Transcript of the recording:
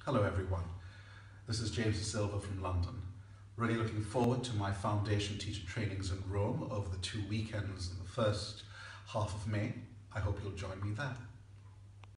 Hello everyone, this is James Silva from London. Really looking forward to my foundation teacher trainings in Rome over the 2 weekends in the first half of May. I hope you'll join me there.